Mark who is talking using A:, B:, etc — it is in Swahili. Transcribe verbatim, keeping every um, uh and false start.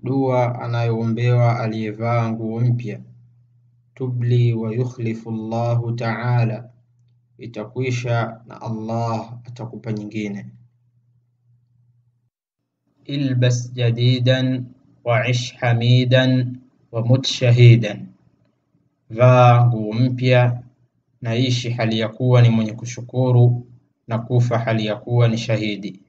A: Dua anayoombewa aliyevaa nguo mpya: tubli wa yukhlifu Allahu ta'ala, itakwisha na Allah atakupa nyingine. Ilbas jadidan wa ish hamidan wa mut shahidan, vaa nguo mpya na ishi hali ya kuwa ni mwenye kushukuru na kufa hali ya kuwa ni shahidi.